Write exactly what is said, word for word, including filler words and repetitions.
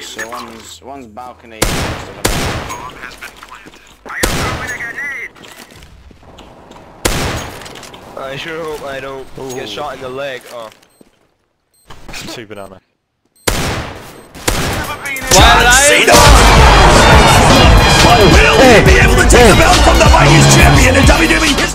So one's one's balcony. Bomb has been planted. I am throwing a grenade. I sure hope I don't Ooh. get shot in the leg. Oh. Two banana. Why did I? Will he be able to take the belt from the Vikings champion in W W E history?